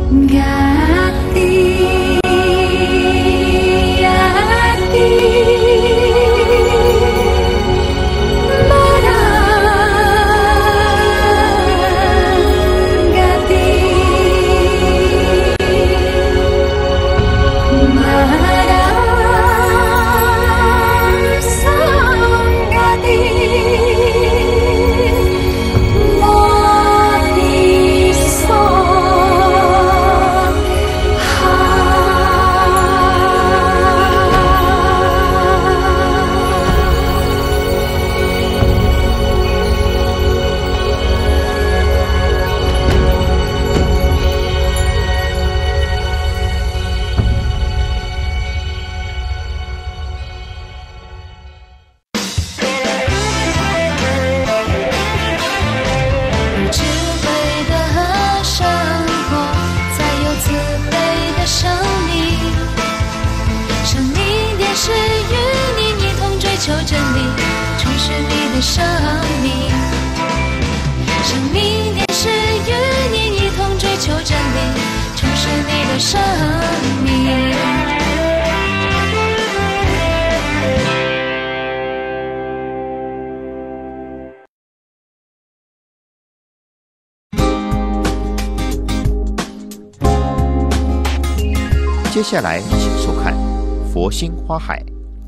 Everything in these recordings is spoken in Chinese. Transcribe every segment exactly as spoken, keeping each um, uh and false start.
接下来，请收看《佛心花海》。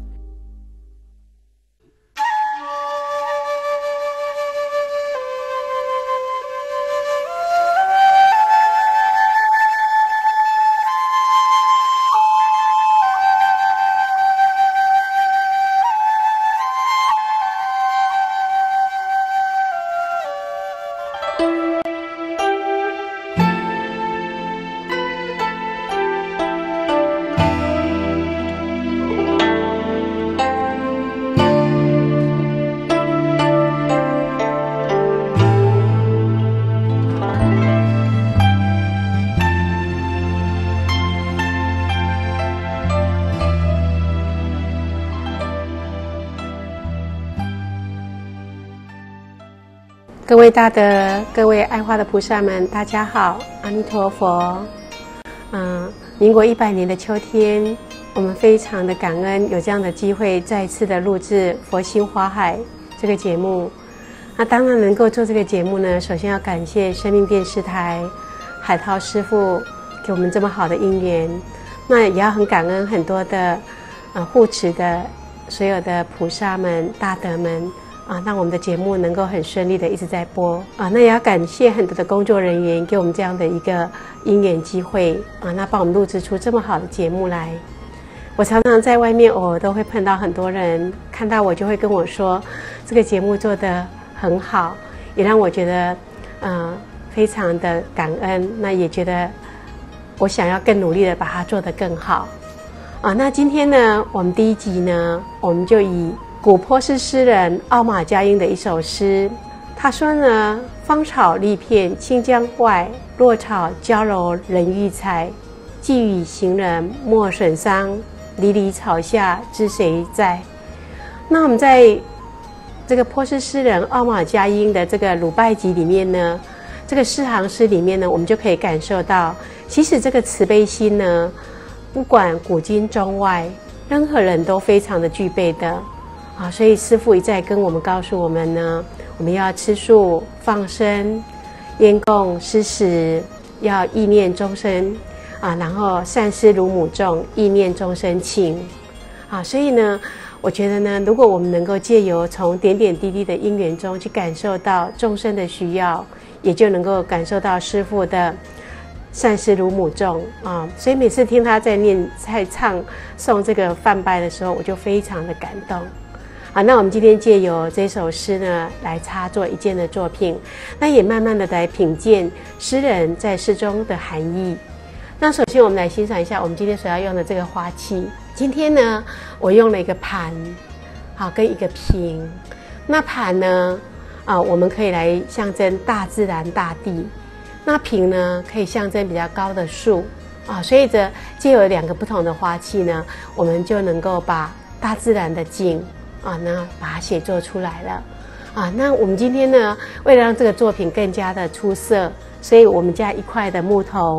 各位大德，各位爱花的菩萨们，大家好，阿弥陀佛。嗯，民国一百年的秋天，我们非常的感恩有这样的机会，再次的录制《佛心花海》这个节目。那当然能够做这个节目呢，首先要感谢生命电视台海涛师父给我们这么好的因缘，那也要很感恩很多的呃护持的所有的菩萨们、大德们。啊，让我们的节目能够很顺利的一直在播啊，那也要感谢很多的工作人员给我们这样的一个因缘机会啊，那帮我们录制出这么好的节目来。我常常在外面偶尔都会碰到很多人，看到我就会跟我说，这个节目做得很好，也让我觉得嗯非常的感恩，那也觉得我想要更努力的把它做得更好啊。那今天呢，我们第一集呢，我们就以古波斯诗人奥马加英的一首诗，他说呢：芳草立片清江外，落草娇柔人欲采。寄语行人莫损伤，离离草下知谁在？那我们在这个波斯诗人奥马加英的这个鲁拜集里面呢，这个诗行诗里面呢，我们就可以感受到，其实这个慈悲心呢，不管古今中外，任何人都非常的具备的。啊，所以师父一再跟我们告诉我们呢，我们要吃素、放生、烟供、施食，要意念众生啊，然后善施如母众，意念众生情啊。所以呢，我觉得呢，如果我们能够借由从点点滴滴的因缘中去感受到众生的需要，也就能够感受到师父的善施如母众啊。所以每次听他在念、在唱诵这个梵拜的时候，我就非常的感动。好，那我们今天借由这首诗呢，来插作一件的作品，那也慢慢的来品鉴诗人在诗中的含义。那首先我们来欣赏一下我们今天所要用的这个花器。今天呢，我用了一个盘，好，跟一个瓶。那盘呢，啊，我们可以来象征大自然、大地。那瓶呢，可以象征比较高的树啊。所以这借由两个不同的花器呢，我们就能够把大自然的景啊，那把它写作出来了啊。那我们今天呢，为了让这个作品更加的出色，所以我们加一块的木头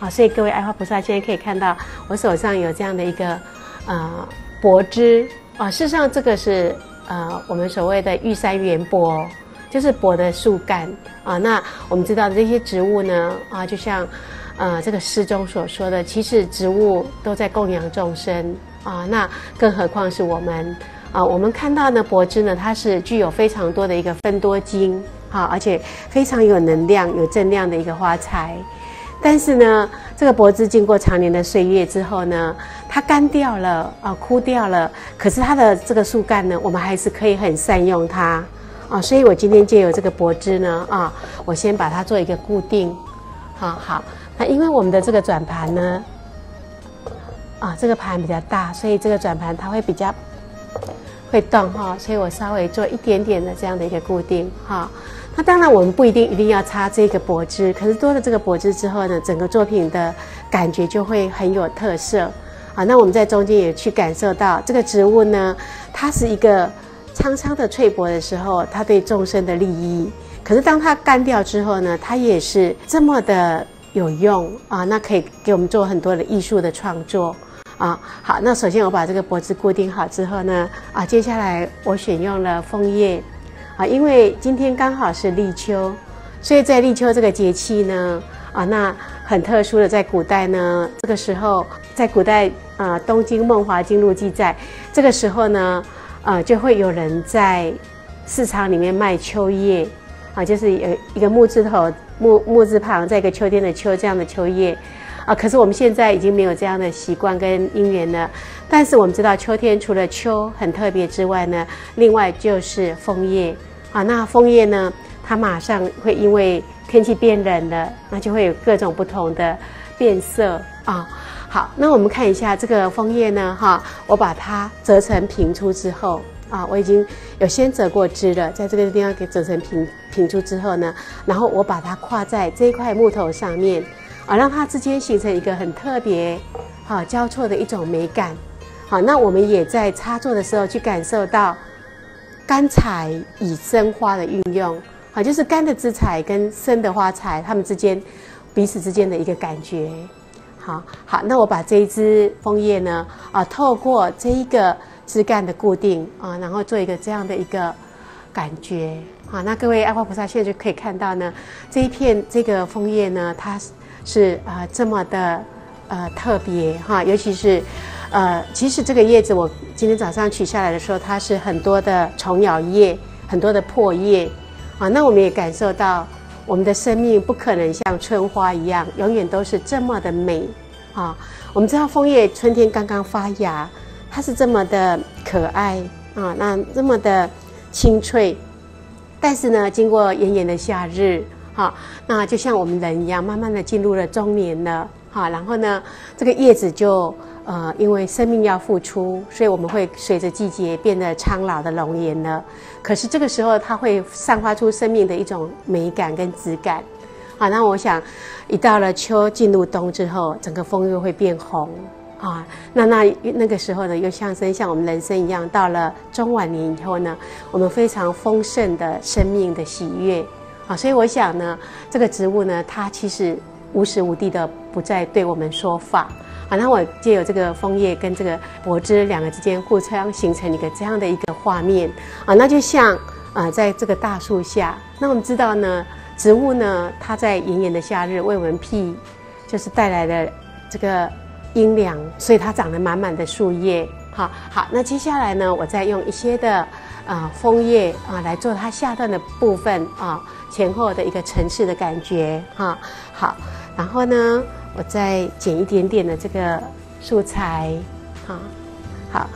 好，所以各位爱花菩萨现在可以看到我手上有这样的一个呃柏枝啊，事实上这个是呃我们所谓的玉山圆柏，就是柏的树干啊。那我们知道的这些植物呢啊，就像呃这个诗中所说的，其实植物都在供养众生啊，那更何况是我们啊。我们看到呢柏枝呢，它是具有非常多的一个芬多精啊，而且非常有能量、有正量的一个花材。但是呢，这个柏枝经过常年的岁月之后呢，它干掉了啊，枯掉了。可是它的这个树干呢，我们还是可以很善用它啊。所以我今天借由这个柏枝呢啊，我先把它做一个固定。好好，那因为我们的这个转盘呢，啊，这个盘比较大，所以这个转盘它会比较会动哈，所以我稍微做一点点的这样的一个固定哈。那当然，我们不一定一定要插这个柏枝，可是多了这个柏枝之后呢，整个作品的感觉就会很有特色啊。那我们在中间也去感受到这个植物呢，它是一个苍苍的翠柏的时候，它对众生的利益；可是当它干掉之后呢，它也是这么的有用啊。那可以给我们做很多的艺术的创作啊。好，那首先我把这个柏枝固定好之后呢，啊，接下来我选用了枫叶。啊，因为今天刚好是立秋，所以在立秋这个节气呢，啊，那很特殊的，在古代呢，这个时候，在古代啊，《东京梦华经录》记载，这个时候呢，呃，就会有人在市场里面卖秋叶，啊，就是有一个木字头，木木字旁，在一个秋天的秋这样的秋叶，啊，可是我们现在已经没有这样的习惯跟因缘了。但是我们知道，秋天除了秋很特别之外呢，另外就是枫叶啊。那枫叶呢，它马上会因为天气变冷了，那就会有各种不同的变色啊。好，那我们看一下这个枫叶呢，哈，我把它折成平出之后啊，我已经有先折过枝了，在这个地方给折成平平出之后呢，然后我把它跨在这一块木头上面啊，让它之间形成一个很特别、好、啊、交错的一种美感。好，那我们也在插座的时候去感受到干材以生花的运用，好，就是干的枝材跟生的花材，它们之间彼此之间的一个感觉。好好，那我把这一支枫叶呢，啊，透过这一个枝干的固定啊，然后做一个这样的一个感觉。好，那各位爱花菩萨现在就可以看到呢，这一片这个枫叶呢，它是啊、呃、这么的呃特别哈，尤其是。呃，其实这个叶子我今天早上取下来的时候，它是很多的虫咬叶，很多的破叶啊。那我们也感受到，我们的生命不可能像春花一样，永远都是这么的美啊。我们知道枫叶春天刚刚发芽，它是这么的可爱啊，那这么的清脆。但是呢，经过炎炎的夏日，哈、啊，那就像我们人一样，慢慢的进入了中年了，哈、啊，然后呢，这个叶子就。呃，因为生命要付出，所以我们会随着季节变得苍老的容颜了。可是这个时候，它会散发出生命的一种美感跟质感。好，那我想，一到了秋进入冬之后，整个枫叶会变红啊。那那那个时候呢，又象征像我们人生一样，到了中晚年以后呢，我们非常丰盛的生命的喜悦啊。所以我想呢，这个植物呢，它其实无时无地的不再对我们说法。好，那我借由这个枫叶跟这个柏枝两个之间互相形成一个这样的一个画面啊，那就像啊，在这个大树下，那我们知道呢，植物呢，它在炎炎的夏日为我们庇，就是带来了这个阴凉，所以它长了满满的树叶。好，好，那接下来呢，我再用一些的啊枫叶啊来做它下段的部分啊，前后的一个层次的感觉哈。好，然后呢。我再剪一点点的这个素材，好，好，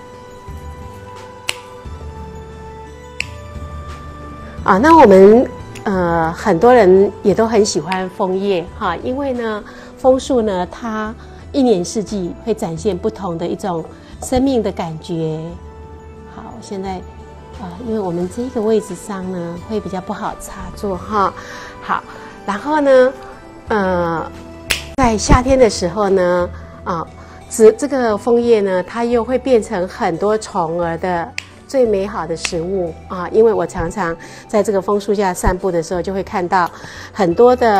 啊，那我们呃很多人也都很喜欢枫叶哈，因为呢，枫树呢它一年四季会展现不同的一种生命的感觉。好，现在啊、呃，因为我们这个位置上呢会比较不好插座哈，好，然后呢，呃。在夏天的时候呢，啊，这这个枫叶呢，它又会变成很多虫儿的最美好的食物啊！因为我常常在这个枫树下散步的时候，就会看到很多的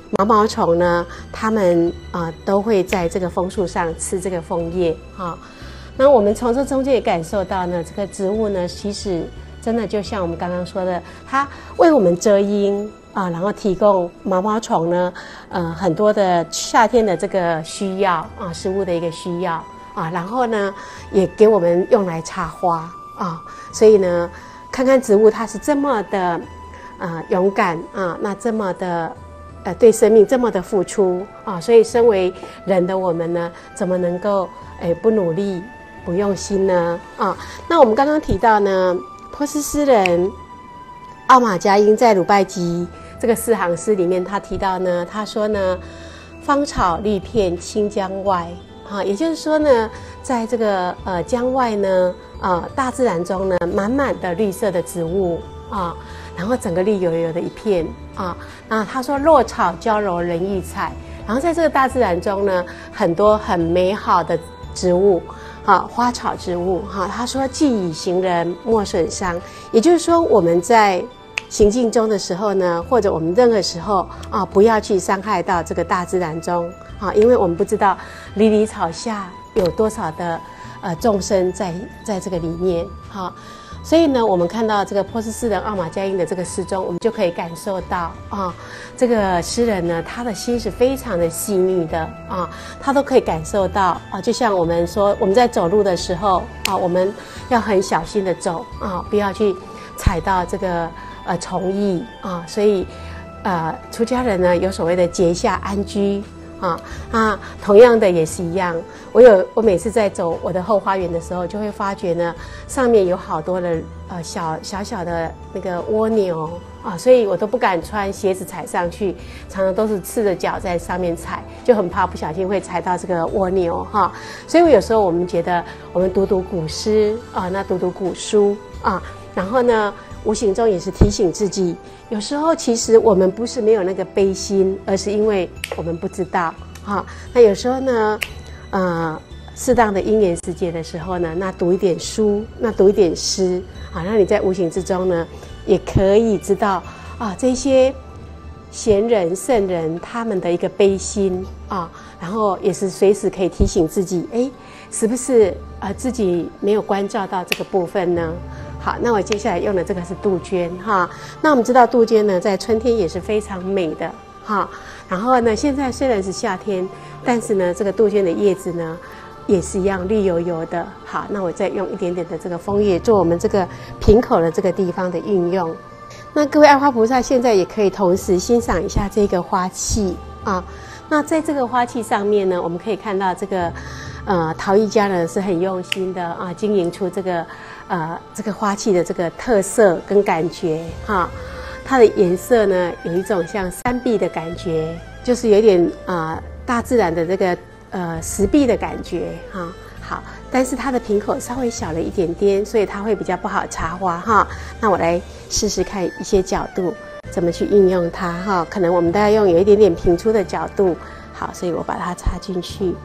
毛毛虫呢，它们啊、呃、都会在这个枫树上吃这个枫叶哈。那我们从这中间也感受到呢，这个植物呢，其实真的就像我们刚刚说的，它为我们遮阴啊，然后提供毛毛虫呢，呃，很多的夏天的这个需要啊，食物的一个需要啊，然后呢，也给我们用来插花啊，所以呢，看看植物它是这么的呃勇敢啊，那这么的呃对生命这么的付出啊，所以身为人的我们呢，怎么能够诶不努力不用心呢啊？那我们刚刚提到呢，波斯诗人奥马加因在鲁拜集这个四行诗里面，他提到呢，他说呢，芳草绿遍清江外，啊，也就是说呢，在这个呃江外呢，呃大自然中呢，满满的绿色的植物啊，然后整个绿油油的一片啊。那他说落草娇柔人欲采，然后在这个大自然中呢，很多很美好的植物。啊，花草植物哈，他说既以行人莫损伤，也就是说我们在行进中的时候呢，或者我们任何时候啊，不要去伤害到这个大自然中啊，因为我们不知道离离草下有多少的呃众生在在这个里面哈。所以呢，我们看到这个波斯诗人奥马加因的这个诗中，我们就可以感受到啊，这个诗人呢，他的心是非常的细腻的啊，他都可以感受到啊，就像我们说，我们在走路的时候啊，我们要很小心的走啊，不要去踩到这个呃虫蚁啊，所以呃，出家人呢有所谓的结下安居。啊啊，同样的也是一样。我有我每次在走我的后花园的时候，就会发觉呢，上面有好多的呃小小小的那个蜗牛啊，所以我都不敢穿鞋子踩上去，常常都是赤着脚在上面踩，就很怕不小心会踩到这个蜗牛哈。所以我有时候我们觉得，我们读读古诗啊，那读读古书啊，然后呢，无形中也是提醒自己。有时候其实我们不是没有那个悲心，而是因为我们不知道哈。那有时候呢，呃，适当的因缘时节的时候呢，那读一点书，那读一点诗啊，那你在无形之中呢，也可以知道啊这些贤人圣人他们的一个悲心啊，然后也是随时可以提醒自己，哎，是不是呃自己没有关照到这个部分呢？好，那我接下来用的这个是杜鹃哈。那我们知道杜鹃呢，在春天也是非常美的哈。然后呢，现在虽然是夏天，但是呢，这个杜鹃的叶子呢，也是一样绿油油的。好，那我再用一点点的这个枫叶做我们这个瓶口的这个地方的运用。那各位爱花菩萨现在也可以同时欣赏一下这个花器啊。那在这个花器上面呢，我们可以看到这个呃陶艺家呢是很用心的啊，经营出这个。呃，这个花器的这个特色跟感觉哈，它的颜色呢有一种像山壁的感觉，就是有点啊、呃、大自然的这个呃石壁的感觉哈。好，但是它的瓶口稍微小了一点点，所以它会比较不好插花哈。那我来试试看一些角度怎么去运用它哈。可能我们都要用有一点点平出的角度。好，所以我把它插进去。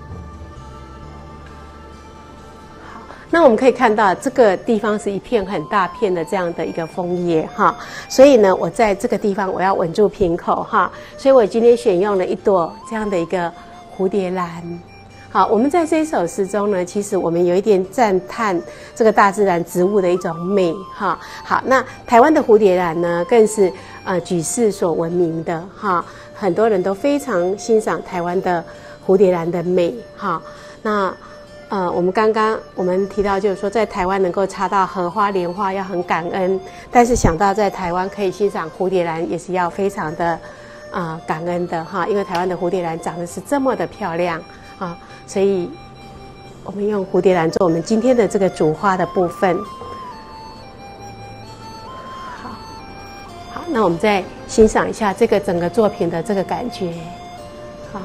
那我们可以看到这个地方是一片很大片的这样的一个枫叶哈，所以呢，我在这个地方我要稳住瓶口哈，所以我今天选用了一朵这样的一个蝴蝶兰。好，我们在这一首诗中呢，其实我们有一点赞叹这个大自然植物的一种美哈。好，那台湾的蝴蝶兰呢，更是呃举世所闻名的哈，很多人都非常欣赏台湾的蝴蝶兰的美哈。那呃，我们刚刚我们提到，就是说在台湾能够插到荷花、莲花要很感恩，但是想到在台湾可以欣赏蝴蝶兰，也是要非常的啊、呃、感恩的哈，因为台湾的蝴蝶兰长得是这么的漂亮啊，所以我们用蝴蝶兰做我们今天的这个主花的部分。好，好，那我们再欣赏一下这个整个作品的这个感觉。好。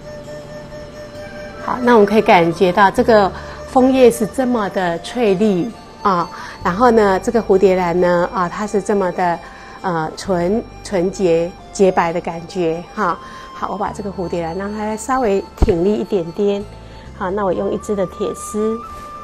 好，那我们可以感觉到这个枫叶是这么的翠绿啊，然后呢，这个蝴蝶兰呢啊，它是这么的呃纯纯洁洁白的感觉哈。好，我把这个蝴蝶兰让它稍微挺立一点点。好，那我用一支的铁丝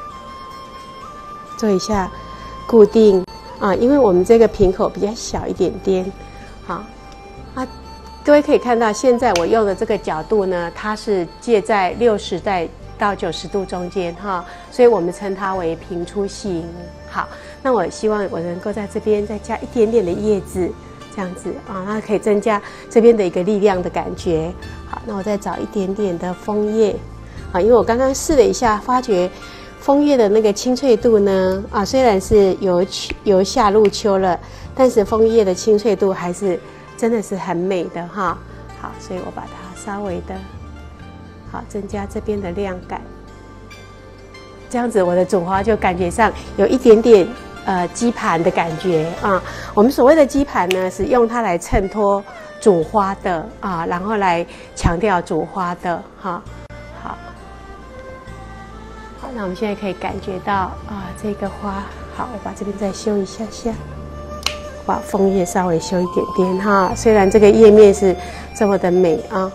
做一下固定啊，因为我们这个瓶口比较小一点点。好，啊， 各位可以看到，现在我用的这个角度呢，它是介在六十代到九十度中间哈，所以我们称它为平出型。好，那我希望我能够在这边再加一点点的叶子，这样子啊，那可以增加这边的一个力量的感觉。好，那我再找一点点的枫叶，啊，因为我刚刚试了一下，发觉枫叶的那个清脆度呢，啊，虽然是由由夏入秋了，但是枫叶的清脆度还是真的是很美的哈。好，所以我把它稍微的，好增加这边的亮感，这样子我的主花就感觉上有一点点呃基盘的感觉啊。我们所谓的基盘呢，是用它来衬托主花的啊，然后来强调主花的哈。好，好，那我们现在可以感觉到啊，这个花好，我把这边再修一下下。把枫叶稍微修一点点哈，虽然这个叶面是这么的美啊。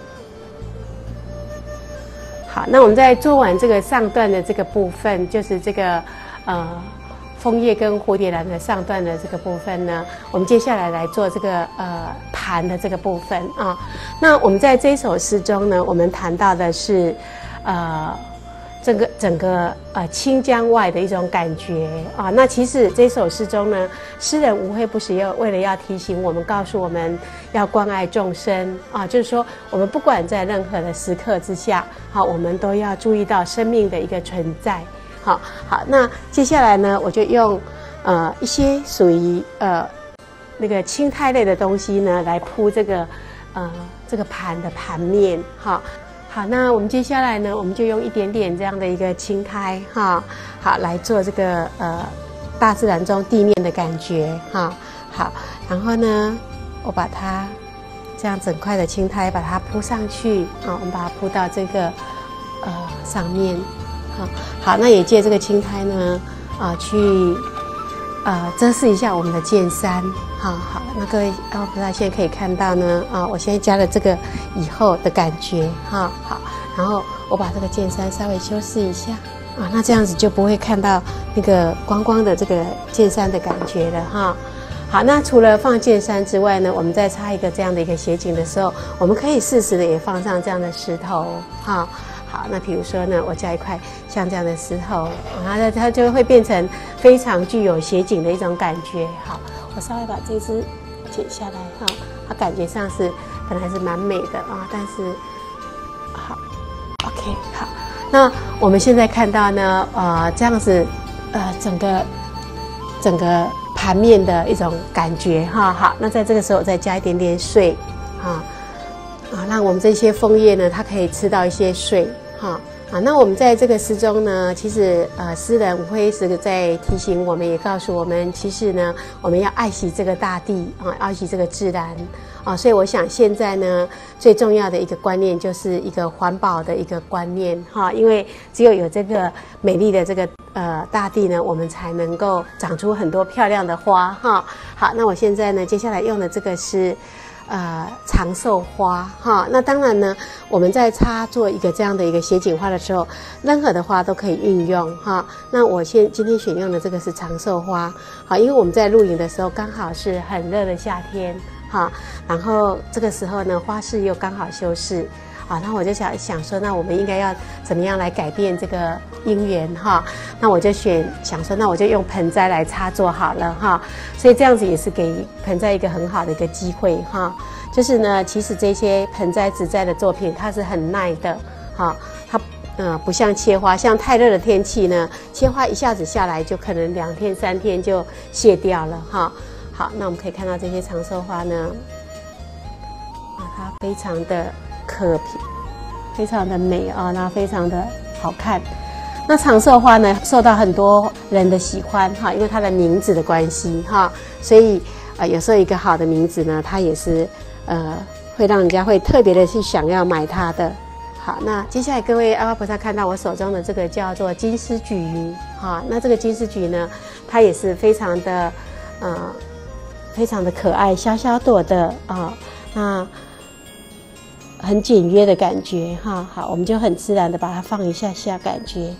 好，那我们在做完这个上段的这个部分，就是这个呃枫叶跟蝴蝶兰的上段的这个部分呢，我们接下来来做这个呃盘的这个部分啊。那我们在这首诗中呢，我们谈到的是呃。这个整个呃清江外的一种感觉啊，那其实这首诗中呢，诗人无非不是要为了要提醒我们，告诉我们要关爱众生啊，就是说我们不管在任何的时刻之下，好，我们都要注意到生命的一个存在。好，好，那接下来呢，我就用呃一些属于呃那个青苔类的东西呢，来铺这个呃这个盘的盘面哈。好，那我们接下来呢，我们就用一点点这样的一个青苔哈，好来做这个呃大自然中地面的感觉哈。好，然后呢，我把它这样整块的青苔把它铺上去啊，我们把它铺到这个呃上面。好，好，那也借这个青苔呢啊去呃遮饰一下我们的剑山。好好，那各位啊，不知道现在可以看到呢啊，我现在加了这个以后的感觉哈。好，然后我把这个剑山稍微修饰一下啊，那这样子就不会看到那个光光的这个剑山的感觉了哈。好，那除了放剑山之外呢，我们再插一个这样的一个斜景的时候，我们可以适时的也放上这样的石头哈。好，那比如说呢，我加一块像这样的石头，然后它就会变成非常具有斜景的一种感觉。好，我稍微把这支剪下来哈，它感觉上是本来是蛮美的啊，但是好 ，OK， 好，那我们现在看到呢，呃，这样子，呃，整个整个盘面的一种感觉哈。好，那在这个时候再加一点点水，啊啊，让我们这些枫叶呢，它可以吃到一些水。哈啊，那我们在这个诗中呢，其实呃，诗人无非是在提醒我们，也告诉我们，其实呢，我们要爱惜这个大地啊，爱惜这个自然啊。所以我想现在呢，最重要的一个观念就是一个环保的一个观念哈，因为只有有这个美丽的这个呃大地呢，我们才能够长出很多漂亮的花哈。好，那我现在呢，接下来用的这个是。呃，长寿花哈，那当然呢，我们在插做一个这样的一个斜景花的时候，任何的花都可以运用哈。那我现今天选用的这个是长寿花，好，因为我们在露营的时候刚好是很热的夏天哈，然后这个时候呢，花市又刚好休市。好，那我就想想说，那我们应该要怎么样来改变这个姻缘哈？那我就选想说，那我就用盆栽来插座好了哈。所以这样子也是给盆栽一个很好的一个机会哈。就是呢，其实这些盆栽植栽的作品，它是很耐的哈。它呃不像切花，像太热的天气呢，切花一下子下来就可能两天三天就谢掉了哈。好，那我们可以看到这些长寿花呢，啊，它非常的。可品，非常的美啊，那非常的好看。那长寿花呢，受到很多人的喜欢哈，因为它的名字的关系哈，所以呃，有时候一个好的名字呢，它也是呃，会让人家会特别的去想要买它的。好，那接下来各位阿巴菩萨看到我手中的这个叫做金丝菊哈，那这个金丝菊呢，它也是非常的呃，非常的可爱，小小朵的啊，那。很简约的感觉哈，好，我们就很自然的把它放一下下，感觉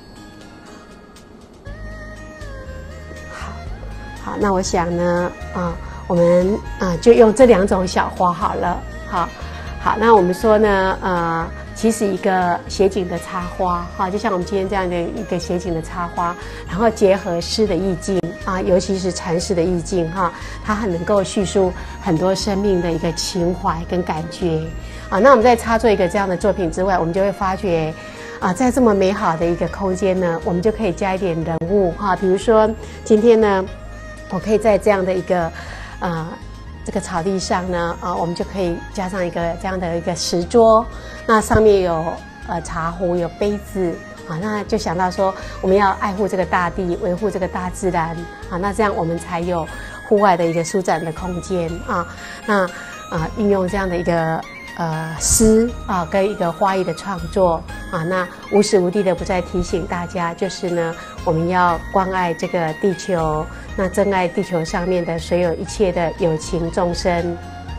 好，好，那我想呢，啊，我们啊就用这两种小花好了， 哈。好，那我们说呢，呃，其实一个写景的插花，哈，就像我们今天这样的一个写景的插花，然后结合诗的意境啊，尤其是禅诗的意境，哈，它很能够叙述很多生命的一个情怀跟感觉啊。那我们在插做一个这样的作品之外，我们就会发觉，啊，在这么美好的一个空间呢，我们就可以加一点人物哈，比如说今天呢，我可以在这样的一个，呃。这个草地上呢，啊，我们就可以加上一个这样的一个石桌，那上面有呃茶壶，有杯子，啊，那就想到说我们要爱护这个大地，维护这个大自然，啊，那这样我们才有户外的一个舒展的空间啊，那啊运用这样的一个呃诗啊跟一个花艺的创作啊，那无时无地的不再提醒大家，就是呢我们要关爱这个地球。那珍爱地球上面的所有一切的有情众生。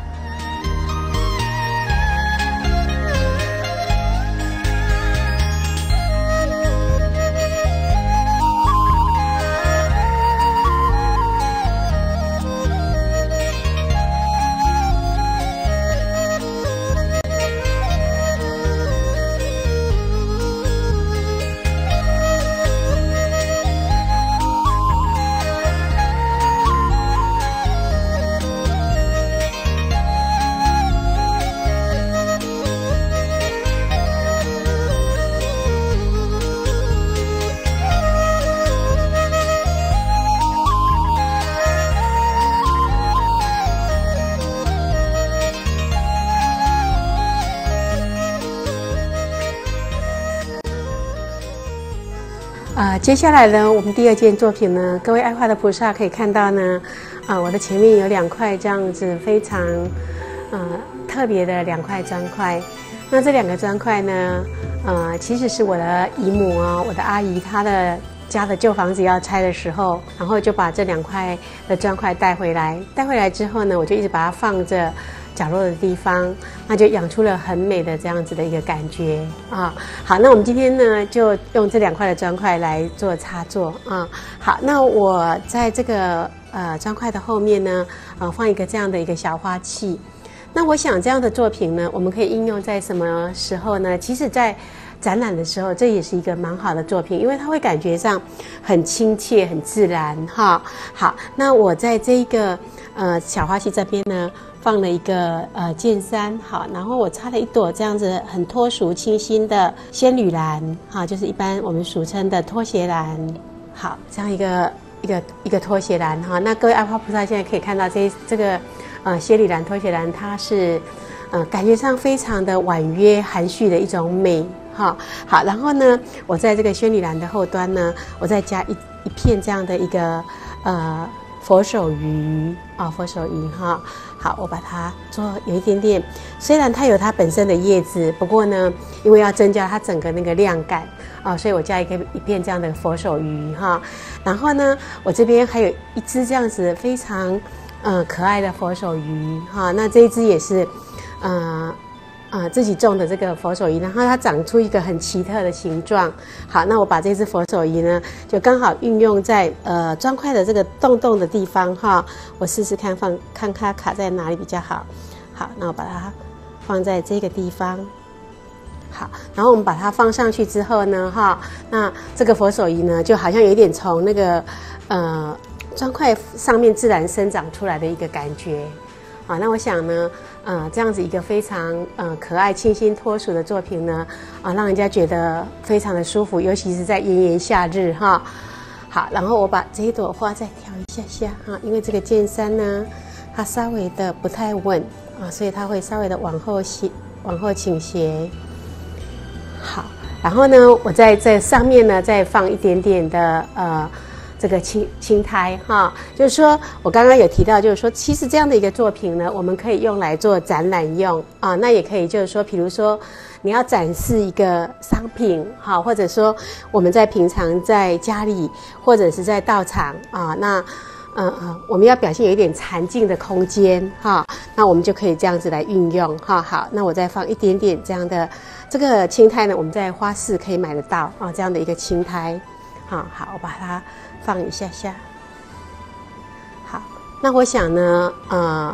呃，接下来呢，我们第二件作品呢，各位爱画的菩萨可以看到呢，啊、呃，我的前面有两块这样子非常呃特别的两块砖块。那这两个砖块呢，呃，其实是我的姨母啊、哦，我的阿姨她的家的旧房子要拆的时候，然后就把这两块的砖块带回来。带回来之后呢，我就一直把它放着。角落的地方，那就养出了很美的这样子的一个感觉啊。好，那我们今天呢，就用这两块的砖块来做插座啊。好，那我在这个呃砖块的后面呢，呃放一个这样的一个小花器。那我想这样的作品呢，我们可以应用在什么时候呢？其实，在展览的时候，这也是一个蛮好的作品，因为它会感觉上很亲切、很自然哈。好，那我在这一个呃小花器这边呢。放了一个呃剑山，好，然后我插了一朵这样子很脱俗清新的仙女兰，哈，就是一般我们俗称的拖鞋兰，好，这样一个一个一个拖鞋兰哈。那各位爱花菩萨现在可以看到这这个呃仙女兰拖鞋兰，它是呃感觉上非常的婉约含蓄的一种美，哈，好，然后呢，我在这个仙女兰的后端呢，我再加一一片这样的一个呃。佛手鱼啊，佛手鱼哈，好，我把它做有一点点，虽然它有它本身的叶子，不过呢，因为要增加它整个那个亮感啊，所以我加一个一片这样的佛手鱼哈。然后呢，我这边还有一只这样子非常呃可爱的佛手鱼哈，那这一只也是呃。呃，自己种的这个佛手鱼，然后它长出一个很奇特的形状。好，那我把这只佛手鱼呢，就刚好运用在呃砖块的这个洞洞的地方哈。我试试看放，看它卡在哪里比较好。好，那我把它放在这个地方。好，然后我们把它放上去之后呢，哈，那这个佛手鱼呢，就好像有一点从那个呃砖块上面自然生长出来的一个感觉。啊，那我想呢，呃，这样子一个非常呃可爱、清新脱俗的作品呢，啊，让人家觉得非常的舒服，尤其是在炎炎夏日哈。好，然后我把这一朵花再调一下下哈，因为这个剑山呢，它稍微的不太稳啊，所以它会稍微的往后斜、往后倾斜。好，然后呢，我在这上面呢再放一点点的呃。这个青青苔哈，就是说我刚刚有提到，就是说其实这样的一个作品呢，我们可以用来做展览用啊，那也可以就是说，比如说你要展示一个商品哈，或者说我们在平常在家里或者是在道场啊，那呃呃我们要表现有一点禅静的空间哈，那我们就可以这样子来运用哈。好，那我再放一点点这样的这个青苔呢，我们在花市可以买得到啊，这样的一个青苔。好好，我把它放一下下。好，那我想呢，呃，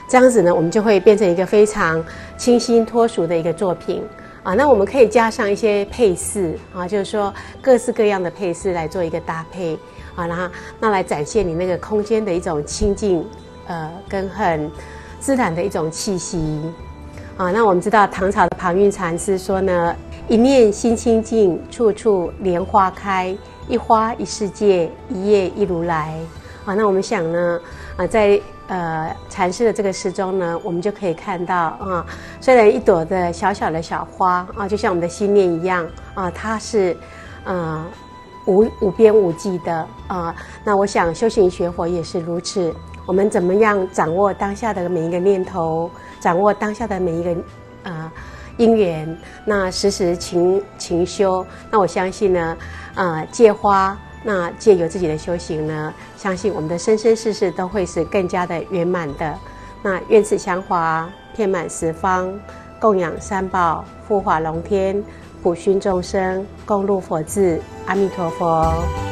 这样子呢，我们就会变成一个非常清新脱俗的一个作品啊。那我们可以加上一些配饰啊，就是说各式各样的配饰来做一个搭配啊，然后那来展现你那个空间的一种清净，呃，跟很自然的一种气息啊。那我们知道唐朝的庞蕴禅师说呢，一念心清净，处处莲花开，一花一世界，一叶一如来啊。那我们想呢，啊，在呃禅师的这个诗中呢，我们就可以看到啊，虽然一朵的小小的小花啊，就像我们的心念一样啊，它是呃无无边无际的啊。那我想修行学佛也是如此，我们怎么样掌握当下的每一个念头，掌握当下的每一个啊因缘，那时时勤勤修。那我相信呢，呃戒花。那借由自己的修行呢，相信我们的生生世世都会是更加的圆满的。那愿此香华遍满十方，供养三宝，护法龙天，普熏众生，共入佛智。阿弥陀佛。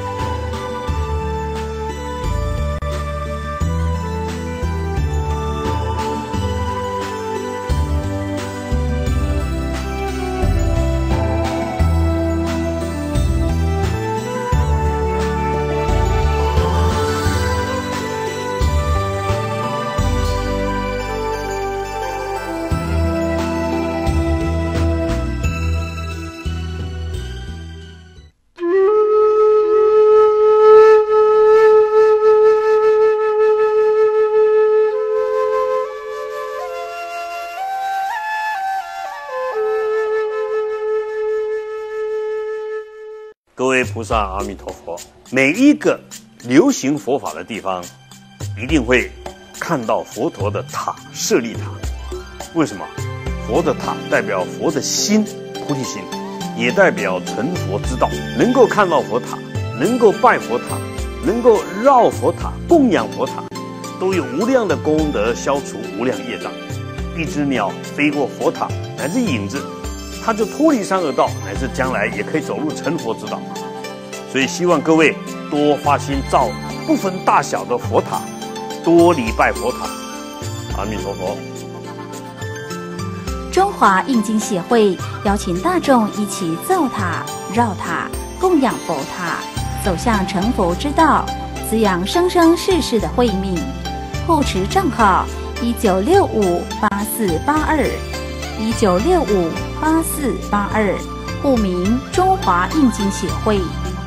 各位菩萨，阿弥陀佛！每一个流行佛法的地方，一定会看到佛陀的塔，舍利塔。为什么？佛的塔代表佛的心，菩提心，也代表成佛之道。能够看到佛塔，能够拜佛塔，能够绕佛塔、供养佛塔，都有无量的功德，消除无量业障。一只鸟飞过佛塔，乃至影子，它就脱离三恶道，乃至将来也可以走入成佛之道。所以希望各位多发心造不分大小的佛塔，多礼拜佛塔。阿弥陀佛。 中华印经协会邀请大众一起造塔、绕塔、供养佛塔，走向成佛之道，滋养生生世世的慧命。护持账号一九六五八四八二，一九六五八四八二，户名中华印经协会。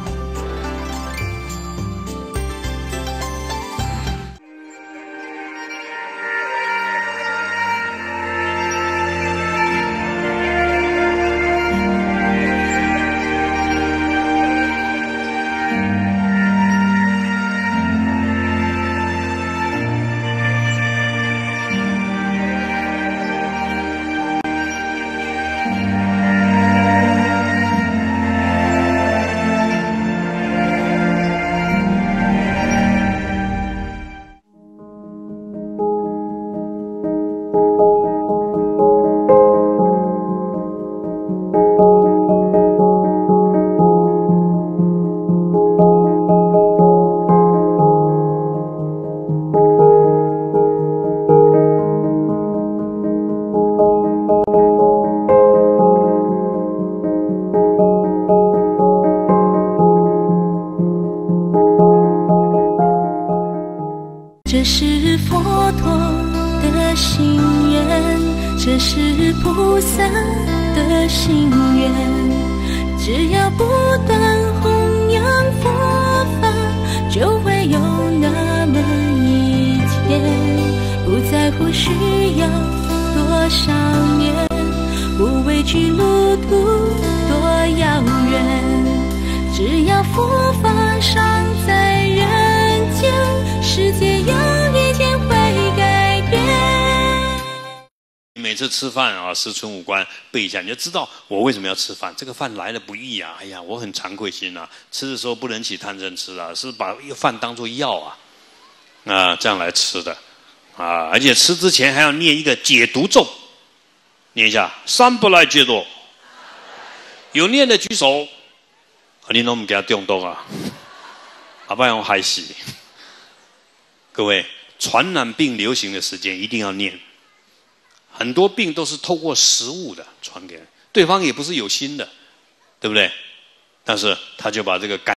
这是佛陀的心愿，这是菩萨的心愿。只要不断弘扬佛法，就会有那么一天，不在乎需要多少年，不畏惧路途多遥远。只要佛法尚在人间，世界有一天会改变。 每次吃饭啊，十存五观背一下，你就知道我为什么要吃饭。这个饭来了不易啊！哎呀，我很惭愧心啊，吃的时候不能起贪嗔痴啊，是把一个饭当作药啊，啊，这样来吃的啊！而且吃之前还要念一个解毒咒，念一下三不来解毒。有念的举手，你都不给他动动啊，好不然我害死。各位， 传染病流行的时间一定要念。很多病都是透过食物的传给人，对方也不是有心的，对不对？但是他就把这个感